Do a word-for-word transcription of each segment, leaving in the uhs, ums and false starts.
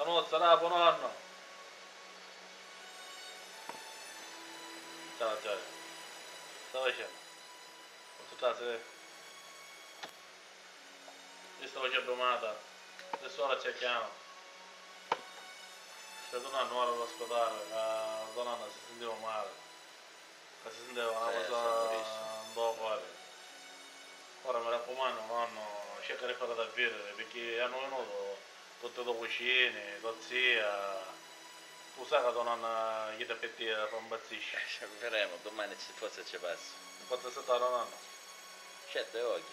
Canozza, rapo, nonno. Ciao, ciao. Sto facendo? Consultate. Io sto facendo domanda. Adesso ora cerchiamo. Sto tornando ora all'ospedale. La donna si sentiva male. Si sentiva una Sì, cosa sì, un po' fuori. Ora mi raccomando, nonno, cerca di fare davvero, perché hanno venuto tutte le cucine, tua zia. Tu sai che tua nonna gli da pettire fa impazzisce. Ci vedremo, domani se forse ci passa. Quanto sei stato nonno? Certo, è occhi.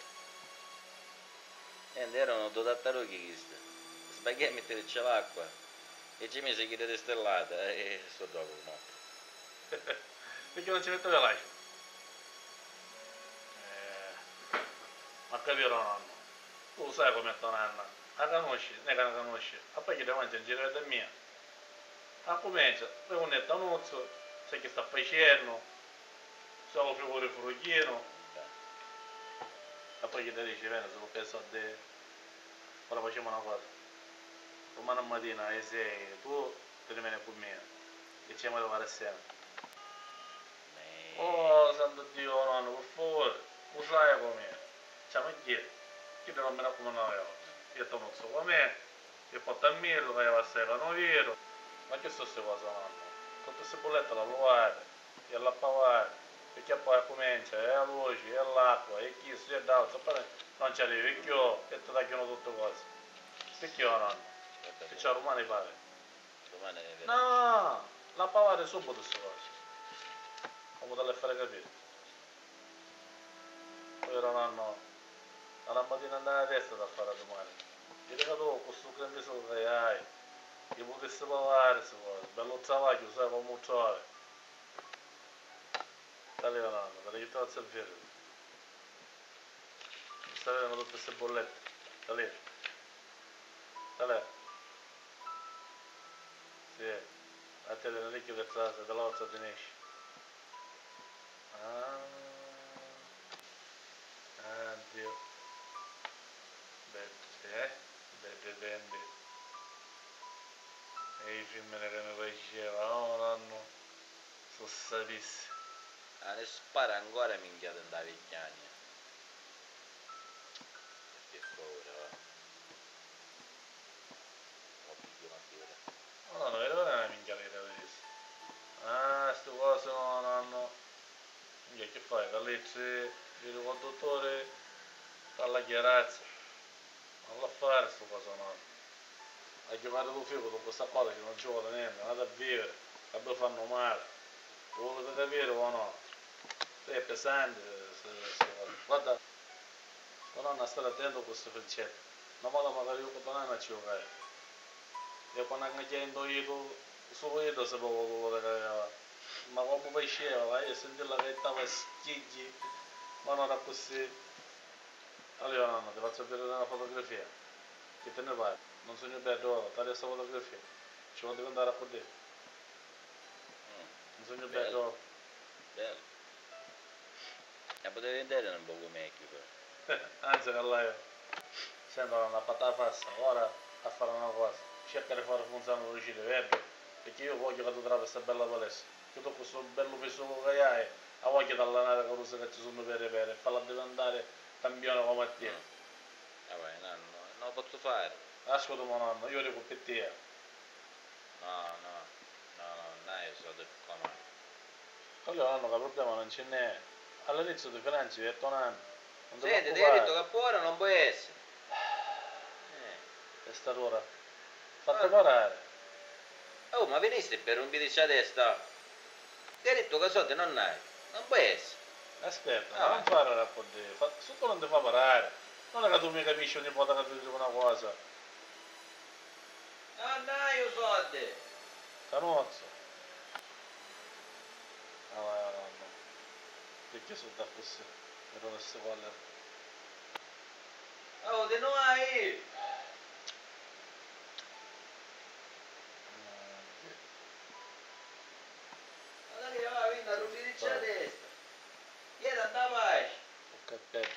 E erano due tartarughe queste. Sbagliai a metterci l'acqua. E ci mise chi di stellata e sto dopo morto. Perché non ci metteva l'acqua? Eh, ma capirò nonno. Tu sai com'è tua nonna. La conosci, ne la conosci. A poi che davanti in giro da mia. A comincia, poi un è tanuzzo, sai che sta facendo, sa lo figure frughino. E poi che ti dice, bene, se lo penso a te. Ora facciamo una cosa. Domani mattina alle sei tu ti rimani con me. Che ci andiamo a fare assieme. Oh, santo Dio, nonno, per favore, lo sai com'è. Ciao, ma chi è? Chi te non mi raccomando io? Io ti non so com'è, io porto a Millo, che va a essere non vero. Ma che sono queste cose, nonno? Tutte queste bollette la lavare, e la pavare, perché poi comincia, e la luce, e l'acqua, e chi si è dato, poi non ci arrivi più, e ti tagliano tutte cose. Perché io, nonno? Che c'è romani fare? Domani vedremo. No, la pavare subito queste cose. Come dalle fare capire. Poi ora hanno la mattina andare a testa da fare domani. Io dico tu, questo grande soldo che hai, io potessi pagare queste cose, bello travaglio, sai come trovi. Dai nonno, dai che ti faccio il figlio. Stai vedendo tutte queste bollette. Dai. Dai. Sì. A te le orecchie che trase, dalla volta te ne esci. Ah. Ah, Dio. Bebe, eh? Bebe, bebe. E i film che mi faceva, oh nonno, sono sapissimi. Ah, ne spara ancora minchiata in da vecchiania. Che paura, va. Ho più una birra. No, no, era una minchia che avevo visto. Ah, sto cose no, nonno. Minchia, che fai? Callecci, vedo col dottore, dalla chiarazza. Non la fare sto cosa, nonno. A chiamare tuo figlio con questa cosa che non ci vuole niente, andate a vivere, che poi fanno male. Lo volete capire o no? È pesante, se, se, guarda, tua nonna stare attento a questo freccetto. Non vado magari io con tua nonna ci vuole. E quando anche ti indoito, solo io sapevo quello che aveva. Ma come faceva, io sentivo che stava schigli, ma non era così. Allora nonna, ti faccio vedere una fotografia. Che te ne pare? Non sogno bello, ora, taglia questa fotografia. Ci voglio andare a poter. Non sogno bello. Bello. E potevi vedere un po' come è qui poi. Anzi, che lei sembra una patata fassa. Ora a fare una cosa. Cerca di fare funzionare l'uscita verde. Perché io voglio che tu trovi questa bella palestra. Che tu questo bello peso che hai, a voglio dall'anare con cosa che ci sono per per e farla diventare campione come te. Ah vai, no, no, non lo posso fare. Ascolta mio nonno, io dico per te. No, no, no, no, dai, io sono del comando. Allora nonno, che problema non ce n'è. All'inizio di finanzi vi ho detto nonno. Non ti Senti, ti hai detto preoccupare. che fuori non può essere. Eh. Questa ora. Fate parare. Oh, ma veniste per un bidice a testa? Ti hai detto che soldi non hai. Non può essere. Aspetta, Ah, non fare rapporti. Sotto non ti fa parare. Non è che tu mi capisci ogni volta che ti dico una cosa. Non hai io soldi. Canozzo. Ah, vai, nonno. Perché sono da così? Mi non queste colle. Oh, te non hai. Allora io va, vinta un bidice a testa. Ieri andava a esce. Un cappello.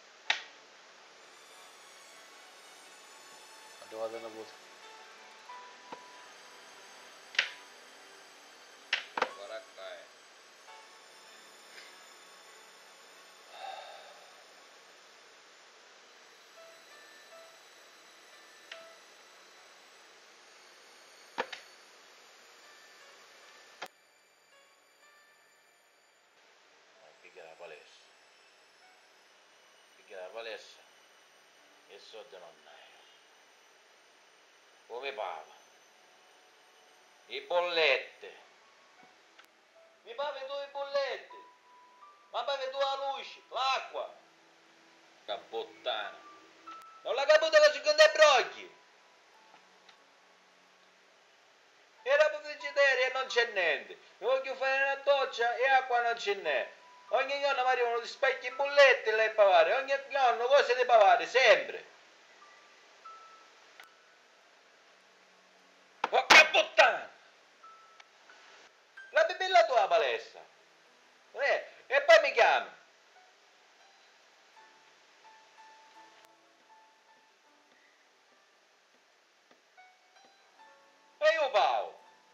Arrivate una cosa. palestra e soldi non hai. Come paga? I bollette. Mi paghi tu i bollette? Ma paghi tu la luce, l'acqua? Che puttana. Non la caputo che secondo i brogli. Era per frigidaire e non c'è niente. Mi voglio fare una doccia e acqua non ce n'è. Ogni giorno mi arrivano gli specchi bollette da pavare, ogni giorno cose da pavare, sempre. Ma che puttana! La bibilla tua palestra. Eh, e poi mi chiami. E io pago.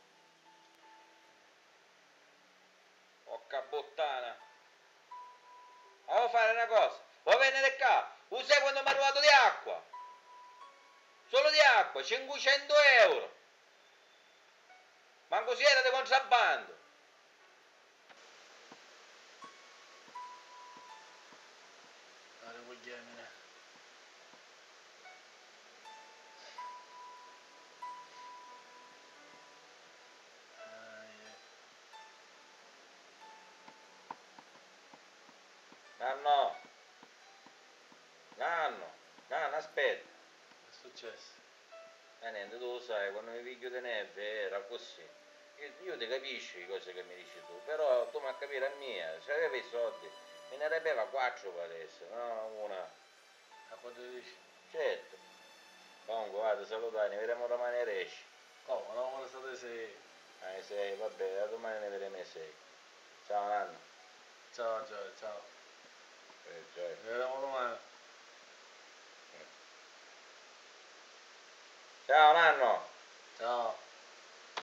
Porca puttana. Devo fare una cosa. Vuoi venire qua? Usa quando mi è arrivato di acqua. Solo di acqua, cinquecento euro. Manco si era di contrabbando. Allora, vogliamo. Nanno. Nanno. Nanno, aspetta. Che è successo? E niente, tu lo sai, quando mi piglio di neve era così. Io, io ti capisco le cose che mi dici tu, però tu mi a capire a mia, se avevi i soldi, me ne repeva quattro palestre, no una. A quanto dici? Certo. Comunque vado, salutare, ne vedremo domani a Resci. Oh, ma non vuole state sei. Ah, sei, vabbè, da domani ne vedremo ai sei. Ciao Nanno. Ciao, ciao, ciao. Eh, cioè. Ci vediamo domani. Ciao Nanno.